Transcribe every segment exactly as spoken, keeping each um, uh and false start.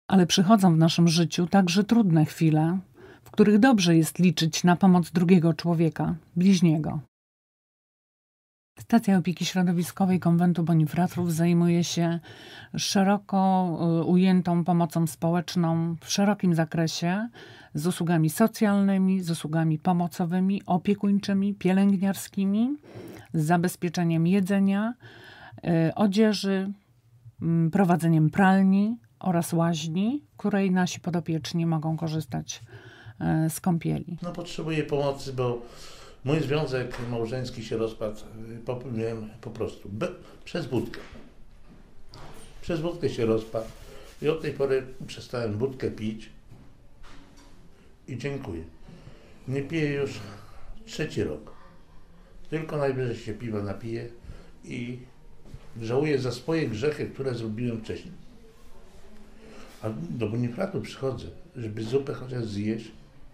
Ale przychodzą w naszym życiu także trudne chwile, w których dobrze jest liczyć na pomoc drugiego człowieka, bliźniego. Stacja Opieki Środowiskowej Konwentu Bonifratów zajmuje się szeroko ujętą pomocą społeczną w szerokim zakresie, z usługami socjalnymi, z usługami pomocowymi, opiekuńczymi, pielęgniarskimi, z zabezpieczeniem jedzenia, odzieży, prowadzeniem pralni oraz łaźni, w której nasi podopieczni mogą korzystać z kąpieli. No, potrzebuję pomocy, bo mój związek małżeński się rozpadł po, po prostu be, przez wódkę. Przez wódkę się rozpadł i od tej pory przestałem wódkę pić i dziękuję. Nie piję już trzeci rok. Tylko najwyżej się piwa napiję i żałuję za swoje grzechy, które zrobiłem wcześniej. A do Bonifratu przychodzę, żeby zupę chociaż zjeść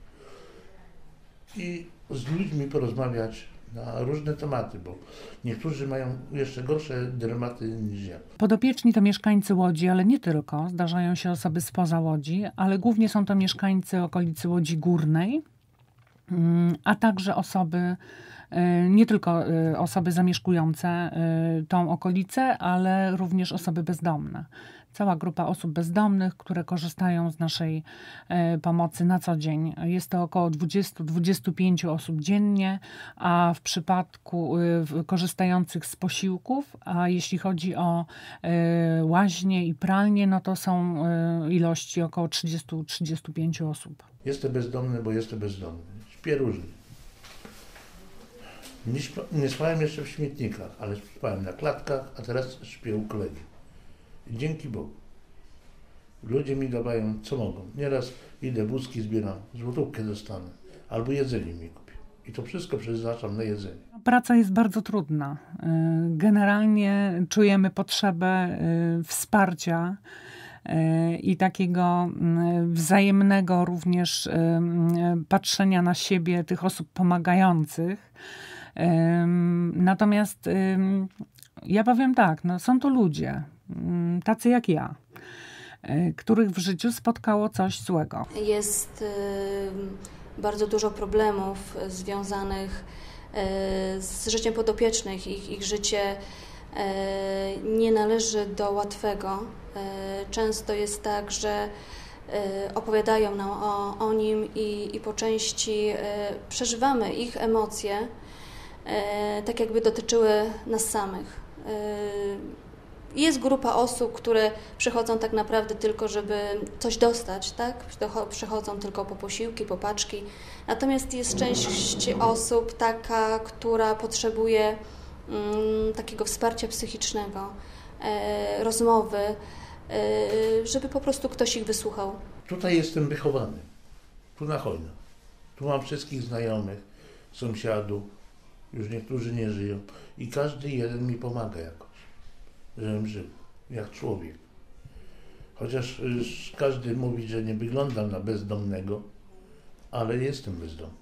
i z ludźmi porozmawiać na różne tematy, bo niektórzy mają jeszcze gorsze dramaty niż ja. Podopieczni to mieszkańcy Łodzi, ale nie tylko. Zdarzają się osoby spoza Łodzi, ale głównie są to mieszkańcy okolicy Łodzi Górnej, a także osoby, nie tylko osoby zamieszkujące tą okolicę, ale również osoby bezdomne. Cała grupa osób bezdomnych, które korzystają z naszej pomocy na co dzień. Jest to około dwadzieścia do dwudziestu pięciu osób dziennie, a w przypadku korzystających z posiłków, a jeśli chodzi o łaźnie i pralnie, no to są ilości około trzydziestu do trzydziestu pięciu osób. Jestem bezdomny, bo jestem bezdomny. Śpię różnie. Nie, nie spałem jeszcze w śmietnikach, ale spałem na klatkach, a teraz śpię u kolegi. Dzięki Bogu. Ludzie mi dawają co mogą. Nieraz idę, wózki zbieram, złotówkę dostanę, albo jedzenie mi kupię. I to wszystko przeznaczam na jedzenie. Praca jest bardzo trudna. Generalnie czujemy potrzebę wsparcia i takiego wzajemnego również patrzenia na siebie tych osób pomagających. Natomiast ja powiem tak, no są to ludzie, tacy jak ja, których w życiu spotkało coś złego. Jest bardzo dużo problemów związanych z życiem podopiecznych. Ich, ich życie nie należy do łatwego. Często jest tak, że opowiadają nam o, o nim i, i po części przeżywamy ich emocje, tak jakby dotyczyły nas samych. Jest grupa osób, które przychodzą tak naprawdę tylko, żeby coś dostać, tak? Przychodzą tylko po posiłki, po paczki. Natomiast jest część osób taka, która potrzebuje mm, takiego wsparcia psychicznego, e, rozmowy, e, żeby po prostu ktoś ich wysłuchał. Tutaj jestem wychowany, tu na hojno. Tu mam wszystkich znajomych, sąsiadów, już niektórzy nie żyją i każdy jeden mi pomaga jakoś, żebym żył, jak człowiek. Chociaż każdy mówi, że nie wyglądam na bezdomnego, ale jestem bezdomny.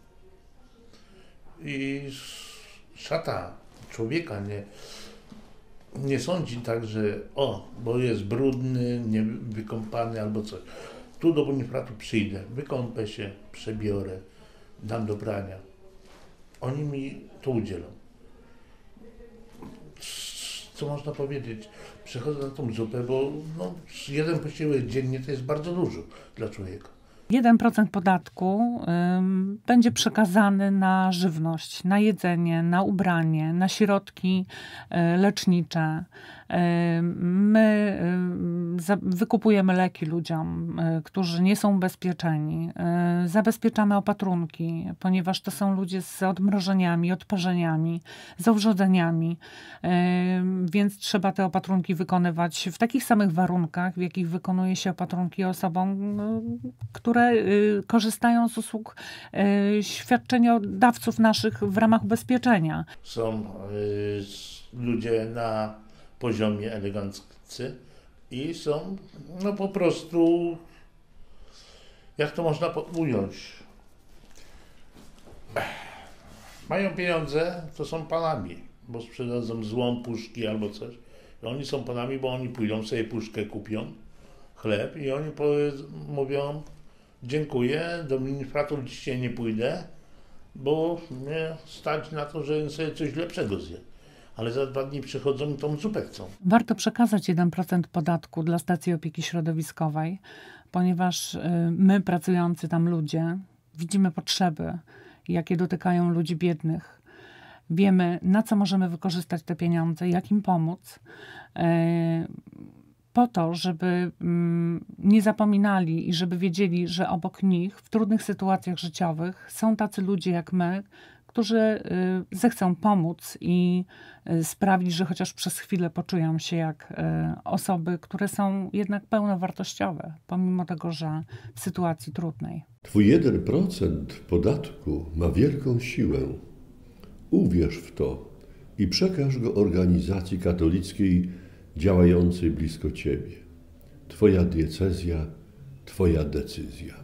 I szata człowieka nie, nie sądzi tak, że o, bo jest brudny, niewykąpany albo coś. Tu do Bonifratu przyjdę, wykąpę się, przebiorę, dam do prania. Oni mi to udzielą. Co można powiedzieć? Przechodzę na tą zupę, bo no, jeden posiłek dziennie to jest bardzo dużo dla człowieka. jeden procent podatku ym, będzie przekazany na żywność, na jedzenie, na ubranie, na środki y, lecznicze. Y, my y, za, wykupujemy leki ludziom, y, którzy nie są ubezpieczeni. Y, zabezpieczamy opatrunki, ponieważ to są ludzie z odmrożeniami, odparzeniami, z owrzodzeniami, y, więc trzeba te opatrunki wykonywać w takich samych warunkach, w jakich wykonuje się opatrunki osobom, y, które korzystają z usług świadczeniodawców naszych w ramach ubezpieczenia. Są y, ludzie na poziomie eleganccy i są no po prostu, jak to można ująć, mają pieniądze, to są panami, bo sprzedadzą złom, puszki albo coś. I oni są panami, bo oni pójdą sobie puszkę kupią, chleb i oni powiedz, mówią, dziękuję, do ministratów dzisiaj nie pójdę, bo mnie stać na to, że sobie coś lepszego zje. Ale za dwa dni przychodzą i tą zupę chcą. Warto przekazać jeden procent podatku dla stacji opieki środowiskowej, ponieważ my, pracujący tam ludzie, widzimy potrzeby, jakie dotykają ludzi biednych. Wiemy, na co możemy wykorzystać te pieniądze, jak im pomóc, po to, żeby nie zapominali i żeby wiedzieli, że obok nich w trudnych sytuacjach życiowych są tacy ludzie jak my, którzy zechcą pomóc i sprawić, że chociaż przez chwilę poczują się jak osoby, które są jednak pełnowartościowe, pomimo tego, że w sytuacji trudnej. Twój jeden procent podatku ma wielką siłę. Uwierz w to i przekaż go organizacji katolickiej działającej blisko Ciebie. Twoja diecezja, Twoja decyzja.